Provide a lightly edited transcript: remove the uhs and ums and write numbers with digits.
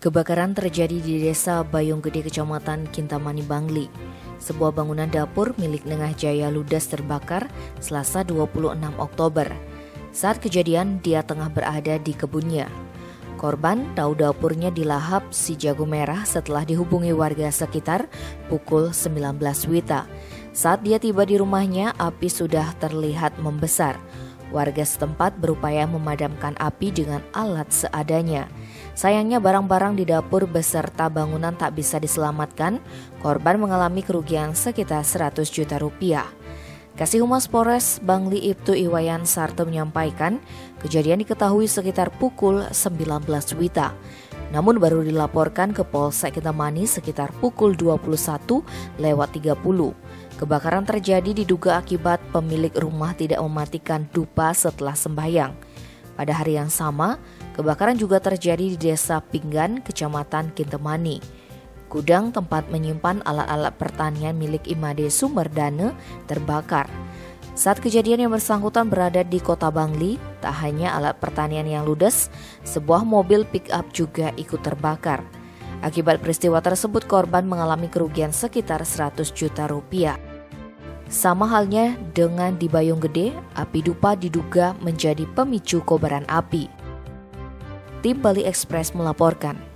Kebakaran terjadi di Desa Bayunggede, Kecamatan Kintamani, Bangli. Sebuah bangunan dapur milik Nengah Jaya ludes terbakar Selasa 26 Oktober. Saat kejadian, dia tengah berada di kebunnya. Korban tahu dapurnya dilahap si jago merah setelah dihubungi warga sekitar pukul 19 WITA. Saat dia tiba di rumahnya, api sudah terlihat membesar. Warga setempat berupaya memadamkan api dengan alat seadanya. Sayangnya barang-barang di dapur beserta bangunan tak bisa diselamatkan. Korban mengalami kerugian sekitar 100 juta rupiah. Kasih Humas Polres Bangli Ibtu Iwayan Sarto menyampaikan kejadian diketahui sekitar pukul 19 WITA. Namun baru dilaporkan ke Polsek Kintamani sekitar pukul 21:30. Kebakaran terjadi diduga akibat pemilik rumah tidak mematikan dupa setelah sembahyang. Pada hari yang sama, kebakaran juga terjadi di Desa Pinggan, Kecamatan Kintamani. Gudang tempat menyimpan alat-alat pertanian milik Imade Sumerdana terbakar. Saat kejadian yang bersangkutan berada di Kota Bangli, tak hanya alat pertanian yang ludes, sebuah mobil pick-up juga ikut terbakar. Akibat peristiwa tersebut, korban mengalami kerugian sekitar 100 juta rupiah. Sama halnya dengan di Bayunggede, api dupa diduga menjadi pemicu kobaran api. Tim Bali Express melaporkan.